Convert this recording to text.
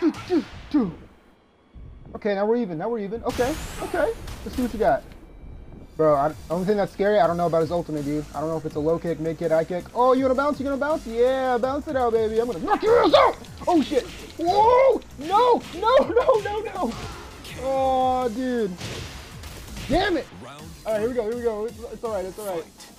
Okay, now we're even. Now we're even. Okay, okay. Let's see what you got. Bro, only thing that's scary, I don't know about his ultimate, dude. I don't know if it's a low kick, mid kick, high kick. Oh, you gonna bounce? You gonna bounce? Yeah, bounce it out, baby. I'm gonna knock your ass out! Oh, shit. Whoa! No! No, no, no, no! Oh, dude. Damn it! All right, here we go, here we go. It's all right, it's all right.